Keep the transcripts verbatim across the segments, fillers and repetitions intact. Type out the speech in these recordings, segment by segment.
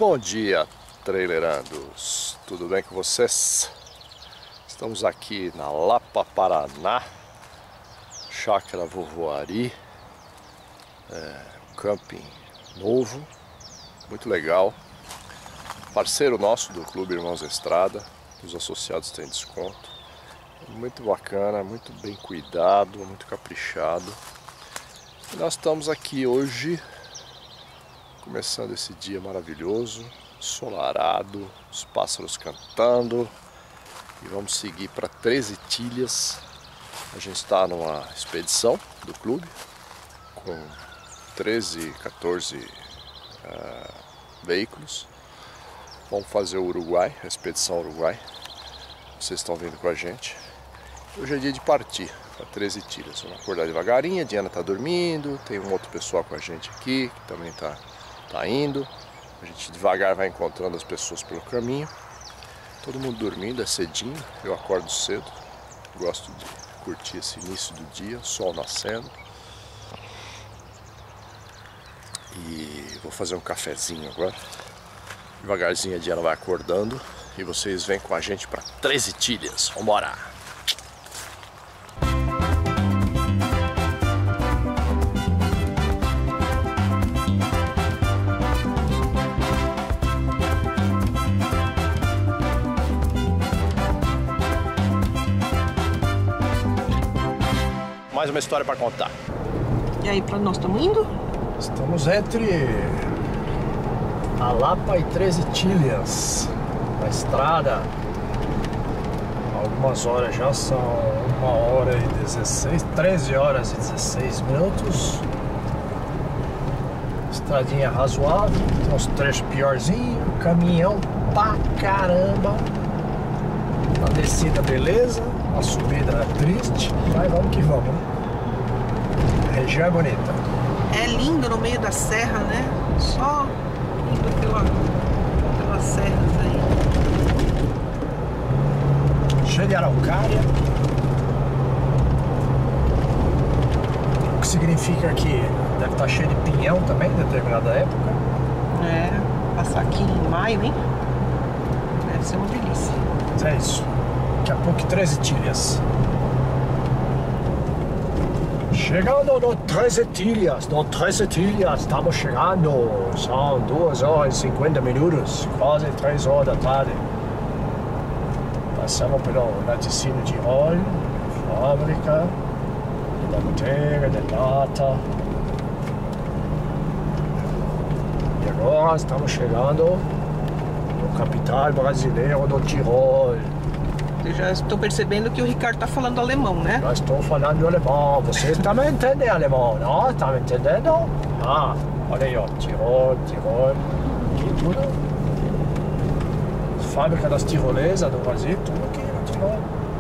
Bom dia, trailerandos, tudo bem com vocês? Estamos aqui na Lapa, Paraná, Chácara Vovoari, é, camping novo, muito legal, parceiro nosso do Clube Irmãos Estrada, os associados têm desconto, muito bacana, muito bem cuidado, muito caprichado. E nós estamos aqui hoje, começando esse dia maravilhoso, ensolarado, os pássaros cantando, e vamos seguir para Treze Tilhas. A gente está numa expedição do clube com treze, quatorze uh, veículos. Vamos fazer o Uruguai, a expedição Uruguai. Vocês estão vindo com a gente. Hoje é dia de partir para Treze Tilhas. Vamos acordar devagarinho, a Diana está dormindo, tem um outro pessoal com a gente aqui que também está tá indo. A gente devagar vai encontrando as pessoas pelo caminho. Todo mundo dormindo, é cedinho, eu acordo cedo. Gosto de curtir esse início do dia, sol nascendo. E vou fazer um cafezinho agora. Devagarzinho a Diana vai acordando e vocês vêm com a gente para Treze Tilhas. Vambora! Mais uma história para contar. E aí, para nós estamos indo? Estamos entre a Lapa e Treze Tilhas, na estrada. Algumas horas já, são uma hora e dezesseis, treze horas e dezesseis minutos. Estradinha razoável, tem uns trechos piorzinhos, caminhão pra caramba. A descida beleza, a subida é triste, mas vamos que vamos, né? A região é bonita. É lindo no meio da serra, né? Só indo pela, pelas serras aí. Cheio de araucária. O que significa que deve estar cheio de pinhão também, em determinada época. É, passar aqui em maio, hein? Deve ser uma delícia. É isso. Daqui a pouco Treze Tilhas. Chegando no Treze Tilhas, no Treze Tilhas, estamos chegando. São duas horas e cinquenta minutos, quase três horas da tarde. Passamos pelo laticínio de óleo, fábrica, da manteiga, de nata. E agora estamos chegando no capital brasileiro do Tirol. Eu já estou percebendo que o Ricardo está falando alemão, né? Já estou falando alemão. Vocês também entendem alemão, não? Estão entendendo? Ah, olha aí, ó. Tirol, Tirol. Aqui tudo. Fábrica das tirolesas do Brasil, tudo aqui no Tirol.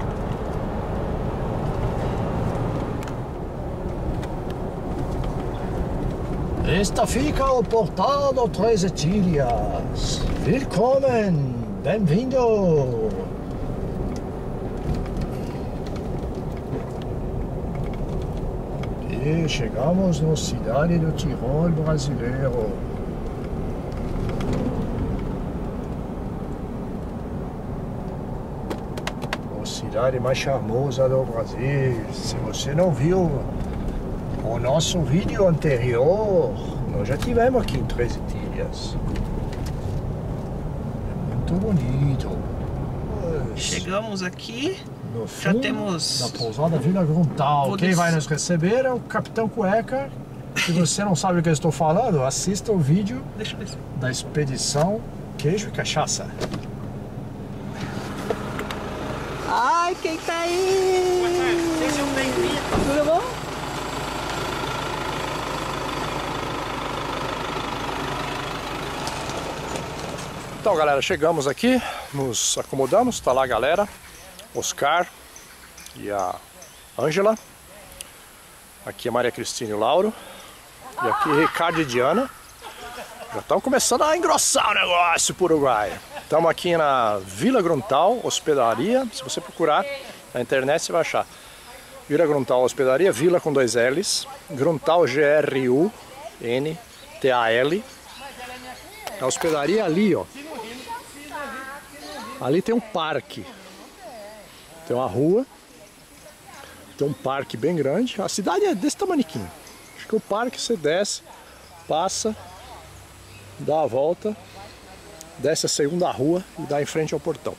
Esta fica o portal do Treze Tilhas. Willkommen! Bem-vindo! E chegamos na cidade do Tirol brasileiro. A cidade mais charmosa do Brasil. Se você não viu o nosso vídeo anterior, nós já tivemos aqui em Treze Tilhas. É muito bonito. Chegamos aqui. No Já temos... da pousada Vila Gruntal. Vou Quem des... vai nos receber é o Capitão Cueca. Se você não sabe o que eu estou falando, assista o vídeo Deixa eu ver. da expedição Queijo e Cachaça. Ai, quem tá aí? Sejam bem-vindos. Tudo bom? Então, galera, chegamos aqui, nos acomodamos, tá lá a galera, Oscar e a Ângela, aqui a Maria Cristina e o Lauro, e aqui Ricardo e Diana. Já estamos começando a engrossar o negócio pro Uruguai. Estamos aqui na Vila Gruntal, hospedaria, se você procurar na internet você vai achar. Vila Gruntal Hospedaria, Vila com dois L's, Gruntal G R U N T A L. A hospedaria ali, ó. Ali tem um parque. Tem uma rua. Tem um parque bem grande. A cidade é desse tamaniquinho. Acho que o parque você desce, passa, dá a volta, desce a segunda rua e dá em frente ao portão.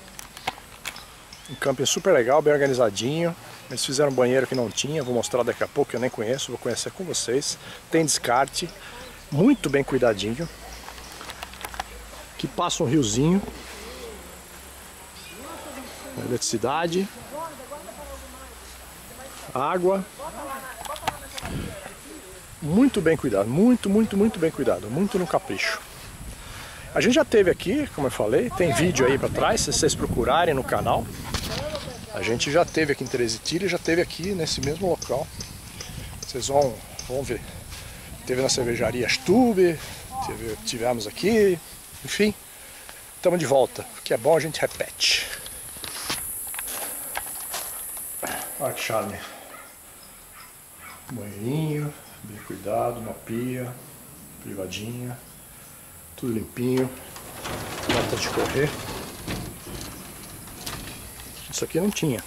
Um camping super legal, bem organizadinho. Eles fizeram um banheiro que não tinha, vou mostrar daqui a pouco, que eu nem conheço, vou conhecer com vocês. Tem descarte, muito bem cuidadinho. Aqui passa um riozinho. Eletricidade. Água. Muito bem cuidado, muito, muito, muito bem cuidado, muito no capricho. A gente já teve aqui, como eu falei, tem vídeo aí pra trás, se vocês procurarem no canal. A gente já teve aqui em Teresitilla, já teve aqui nesse mesmo local. Vocês vão, vão ver. Teve na cervejaria Stube, teve, tivemos aqui, enfim. Estamos de volta, o que é bom a gente repete. Olha que charme. Banheirinho, bem cuidado, uma pia, privadinha, tudo limpinho, porta de correr. Isso aqui não tinha.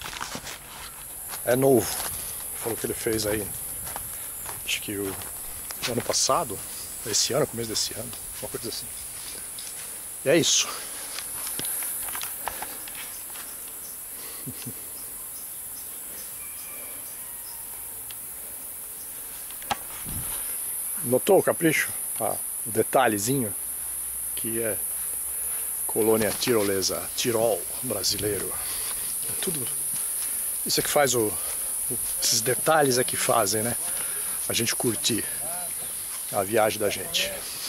É novo. Falou que ele fez aí, acho que o ano passado, esse ano, começo desse ano, uma coisa assim. E é isso. Notou o capricho? Ah, o detalhezinho que é colônia tirolesa, Tirol brasileiro. É tudo isso é que faz o, o esses detalhes é que fazem, né? A gente curtir a viagem da gente.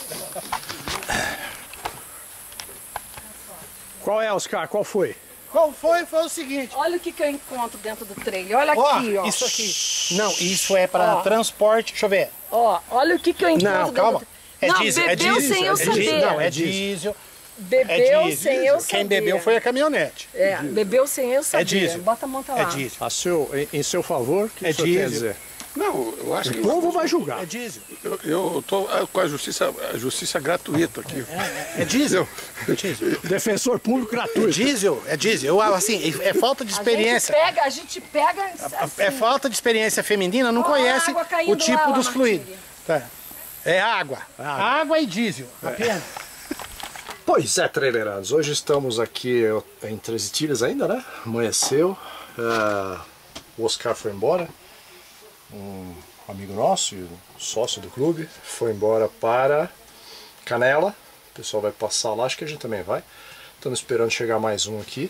Qual é, Oscar? Qual foi? Qual foi? Foi o seguinte. Olha o que, que eu encontro dentro do trailer. Olha Ó, aqui, ó. Isso aqui. Não, isso é para Ó. transporte. Deixa eu ver. Ó, olha o que, que eu encontro Não, dentro calma. do... É Não, diesel, é bebeu diesel. sem eu é diesel. saber. Não, é diesel. Bebeu É diesel. sem eu saber. Quem bebeu foi a caminhonete. É, bebeu sem eu saber. É diesel. Bota a monta lá. É diesel. A seu, em, em seu favor, o que É o senhor tem a diesel. dizer? Não, eu acho que O povo vai julgar. É diesel. eu estou com a justiça, a justiça gratuita aqui. É diesel. É diesel. Defensor público gratuito. Diesel, é diesel. Eu, assim, é falta de A gente experiência. pega, a gente pega... assim, É falta de experiência feminina, não Ó, conhece a água caindo o tipo lá, dos ó, fluidos. Martírio. Tá. É água. Água e diesel. Apenas. Pois é, trailerados, hoje estamos aqui em Teresitilla ainda, né? Amanheceu, uh, o Oscar foi embora, um amigo nosso e um sócio do clube, foi embora para Canela, o pessoal vai passar lá, acho que a gente também vai. Estamos esperando chegar mais um aqui,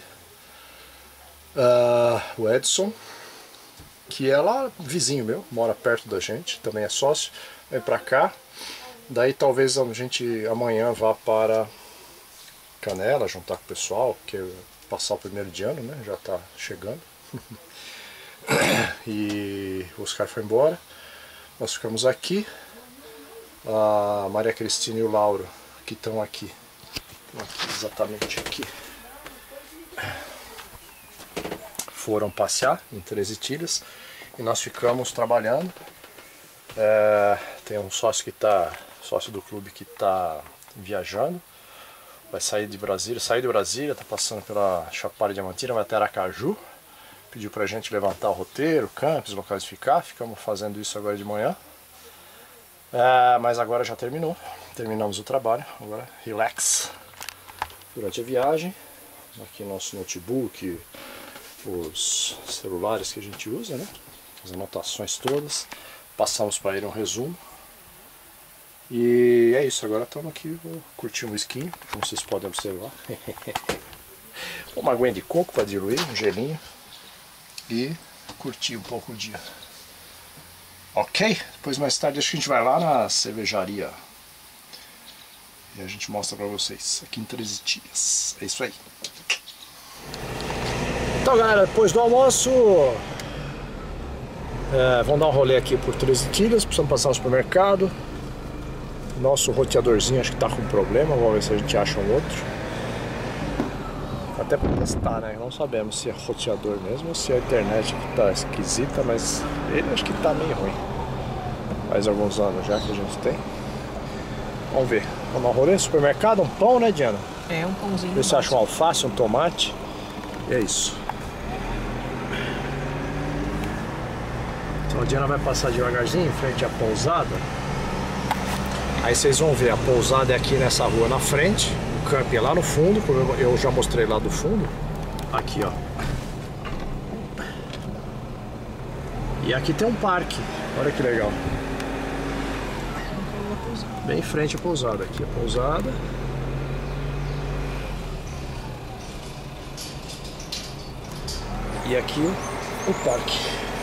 uh, o Edson, que é lá vizinho meu, mora perto da gente, também é sócio, vem pra cá, daí talvez a gente amanhã vá para Canela, juntar com o pessoal, que é passar o primeiro de ano, né? Já tá chegando. E o Oscar foi embora. Nós ficamos aqui. A Maria Cristina e o Lauro, que estão aqui. aqui. Exatamente aqui. Foram passear em Teresitilla e nós ficamos trabalhando. É, tem um sócio que tá, sócio do clube que está viajando. Vai sair de Brasília, sair de Brasília, tá passando pela Chapada Diamantina, vai até Aracaju. Pediu pra gente levantar o roteiro, campos, locais de ficar. Ficamos fazendo isso agora de manhã. É, mas agora já terminou. Terminamos o trabalho. Agora relax. Durante a viagem. Aqui nosso notebook, os celulares que a gente usa, né? As anotações todas. Passamos para ele um resumo. E é isso, agora estamos aqui, vou curtir um whisky, como vocês podem observar. Uma aguinha de coco para diluir, um gelinho. E curtir um pouco o dia. Ok? Depois mais tarde acho que a gente vai lá na cervejaria. E a gente mostra para vocês, aqui em Teresitilla. É isso aí. Então galera, depois do almoço, é, vamos dar um rolê aqui por Teresitilla, precisamos passar no supermercado. Nosso roteadorzinho acho que tá com problema, vamos ver se a gente acha um outro. Até para testar, né? Não sabemos se é roteador mesmo ou se é a internet que tá esquisita, mas ele acho que tá meio ruim. Faz alguns anos já que a gente tem. Vamos ver. Vamos ao rolê, supermercado, um pão, né, Diana? É, um pãozinho. Vê se você acha um alface, um tomate. E é isso. Então a Diana vai passar devagarzinho em frente à pousada. Aí vocês vão ver, a pousada é aqui nessa rua na frente. O camping é lá no fundo, como eu já mostrei lá do fundo. Aqui, ó. E aqui tem um parque. Olha que legal. Bem em frente à pousada. Aqui a pousada. E aqui o parque.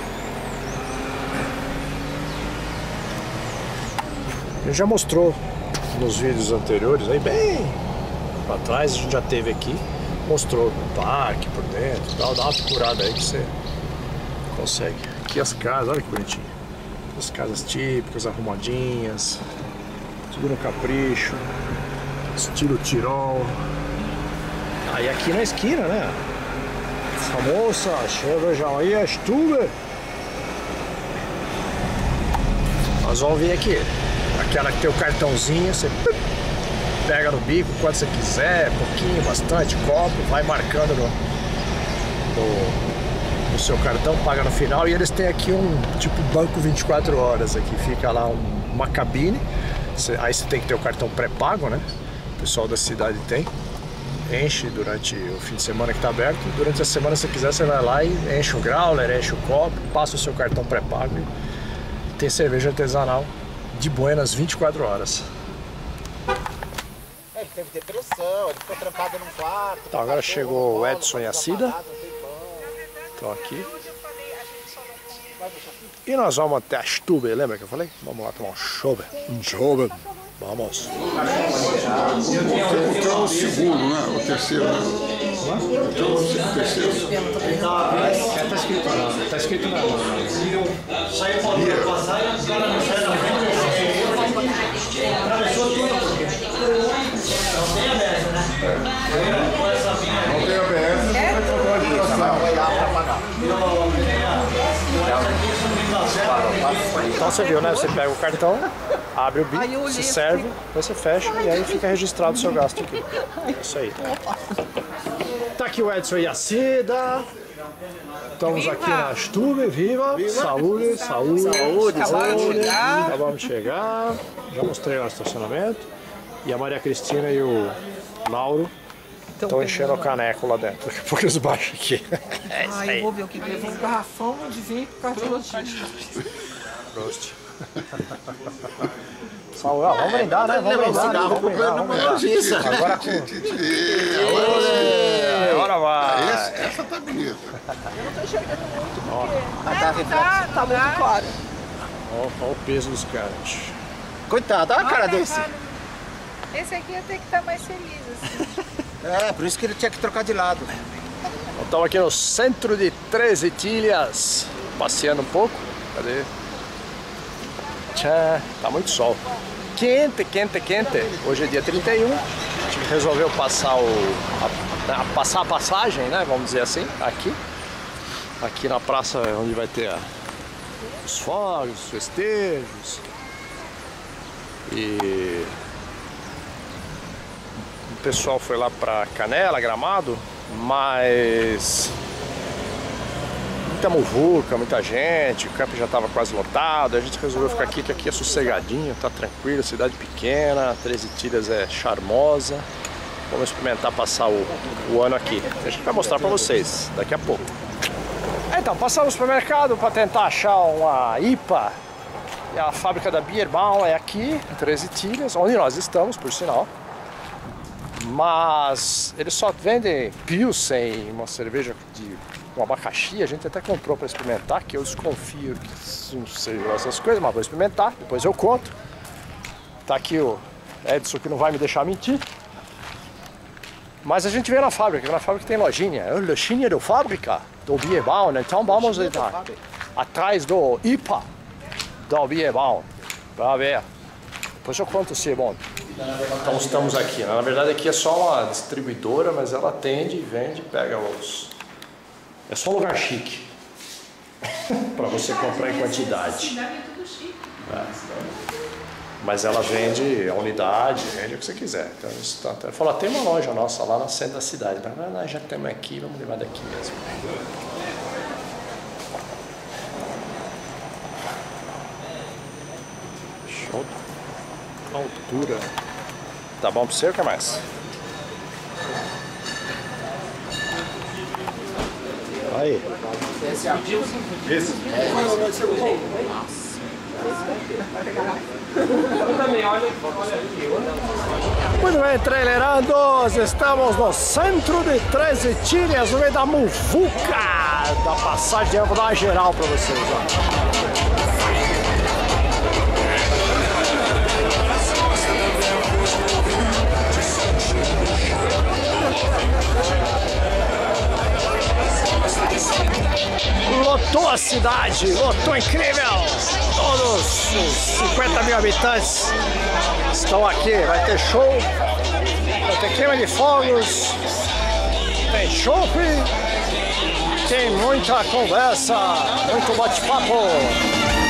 Ele já mostrou nos vídeos anteriores, aí bem pra trás, a gente já teve aqui, mostrou o parque por dentro e tal, dá uma procurada aí que você consegue. Aqui as casas, olha que bonitinho. As casas típicas, arrumadinhas, tudo no capricho, estilo Tirol. Aí aqui na esquina, né? Famosa, cervejaria Stube. Nós vamos vir aqui. Aquela que tem o cartãozinho, você pega no bico quando você quiser, pouquinho, bastante, copo, vai marcando no, no, no seu cartão, paga no final. E eles têm aqui um tipo banco vinte e quatro horas, aqui fica lá um, uma cabine, você, aí você tem que ter o cartão pré-pago, né? O pessoal da cidade tem. Enche durante o fim de semana que está aberto. Durante a semana, se você quiser, você vai lá e enche o growler, enche o copo, passa o seu cartão pré-pago e tem cerveja artesanal de Buenas vinte e quatro horas. Ele teve depressão, ele ficou trancado num quarto. Então, agora chegou o Edson e a Cida. Estão aqui. E nós vamos até a Stube, lembra que eu falei? Vamos lá tomar um chobe. Um chobe. Vamos. O teu é o segundo, né? O terceiro, né? O teu é o terceiro. Tá escrito não, tá escrito não. Saiu pra passar e os caras não saem na frente. Atravessou tudo. Não tem A B S, né? Não tem A B S, não vai trocar de direção. Vai lá pra pagar. Então você viu, né? Você pega o cartão, abre o bico, se serve, depois você fecha e aí fica registrado o seu gasto aqui. É isso aí. Tá aqui o Edson e a Cida. Estamos aqui na Stube, viva! Saúde, saúde, saúde, saúde. Acabamos de chegar. Já mostrei lá o estacionamento. E a Maria Cristina e o Lauro estão enchendo o caneco lá dentro. Daqui a pouco eles baixam aqui. É isso Ah, aí. eu vou ver o que levou um garrafão de vinho pro cardiologista. Prost. Saúde, ah, vamos brindar, né? Vamos brindar, vamos brindar, vamos brindar. Agora com... Agora vai. Essa, essa tá bonita. Tá, tá muito claro. Olha o peso dos caras. Coitado, olha a cara desse. Esse aqui ia ter que estar mais feliz, assim. É, por isso que ele tinha que trocar de lado. Estamos aqui no centro de Três Itilhas, passeando um pouco. Cadê? Tchã, tá muito sol. Quente, quente, quente. Hoje é dia trinta e um. A gente resolveu passar o a, a, passar a passagem, né? Vamos dizer assim, aqui. Aqui na praça onde vai ter a, os fogos, os festejos. E o pessoal foi lá pra Canela, Gramado, mas muita muvuca, muita gente, o campo já estava quase lotado, a gente resolveu ficar aqui, que aqui é sossegadinho, tá tranquilo, cidade pequena, Três Itilhas é charmosa. Vamos experimentar passar o, o ano aqui. A gente vai mostrar pra vocês daqui a pouco. Então, passamos no supermercado para tentar achar uma I P A. E a fábrica da Bierbaum é aqui, em Três Itilhas, onde nós estamos, por sinal. Mas eles só vendem Pilsen, uma cerveja de um abacaxi. A gente até comprou para experimentar, que eu desconfio que não sei essas coisas, mas vou experimentar, depois eu conto. Tá aqui o Edson, que não vai me deixar mentir. Mas a gente vê na fábrica, na fábrica tem lojinha, é a lojinha da fábrica do Bierbaum, então vamos lá, atrás do I P A da Bierbaum, para ver. Depois eu conto se é bom. Então estamos aqui, na verdade aqui é só uma distribuidora, mas ela atende, vende, pega os... É só um lugar chique, para você comprar em quantidade. É. Mas ela vende a unidade, vende o que você quiser. Então, ela falou, tem uma loja nossa lá no centro da cidade. Mas nós já temos aqui, vamos levar daqui mesmo. Show. Altura. Tá bom pra você ou quer mais? Aí. Esse. Muito bem, trailerandos, estamos no centro de Três Retiro, no meio da muvuca da passagem. Eu vou dar uma geral para vocês, ó. Lotou a cidade, lotou incrível! Todos os cinquenta mil habitantes estão aqui. Vai ter show, vai ter queima de fogos, tem shopping, tem muita conversa, muito bate-papo.